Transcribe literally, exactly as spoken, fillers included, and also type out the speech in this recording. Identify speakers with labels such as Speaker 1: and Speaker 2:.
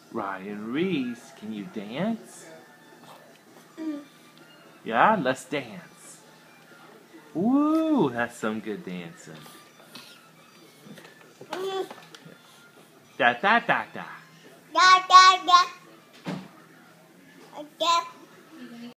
Speaker 1: Ryan Reese, can you dance?
Speaker 2: Mm.
Speaker 1: Yeah, let's dance. Woo, that's some good dancing.
Speaker 2: Mm.
Speaker 1: Da da da da.
Speaker 2: Da da da. Da.